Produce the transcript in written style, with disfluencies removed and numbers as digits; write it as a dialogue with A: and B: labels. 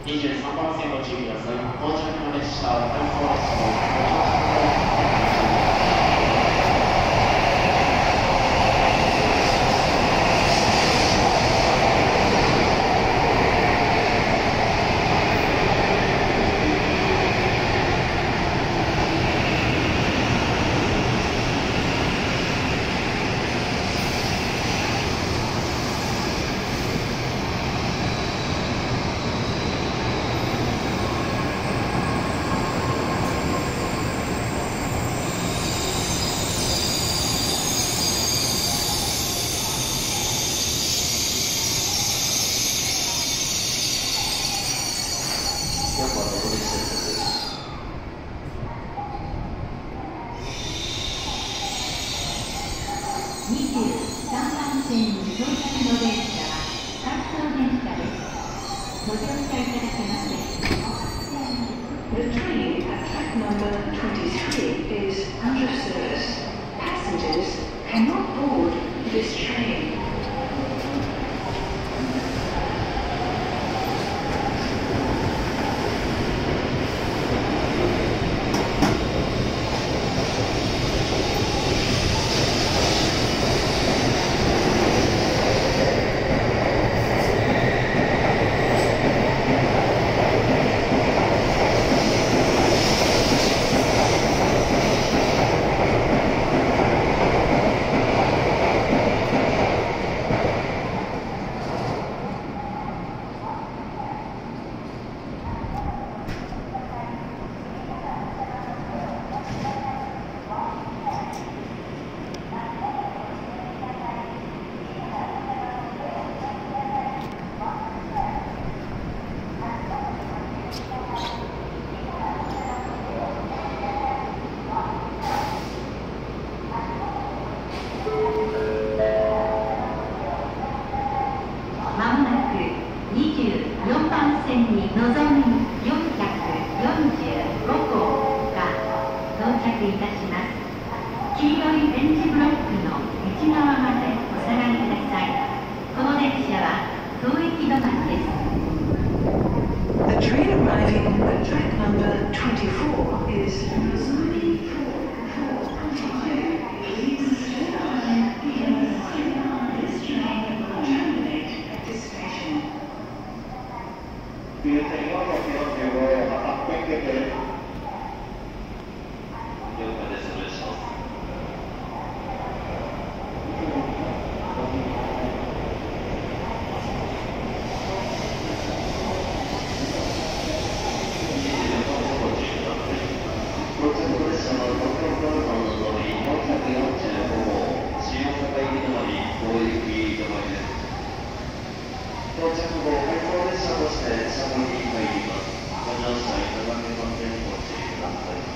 A: 23番線の注意です。到着の列車、回送列車のご乗車のお願いします。
B: 23番線に到着の電車は回送電車です。ご乗車いただけますでしょうか。
C: The train at track number 23 is out of service. Passengers cannot board this train. The train arriving at track number 24 is Missouri 445. Please stay on this train will terminate at this station.
A: 945また600円。
D: 了解です。お願いします。
A: 到着列車の東京プラザの上り445号、新大阪入りのみ大雪止まりです。到着後、回送列車として車内に入ります。ご乗車いただけませんご注意ください。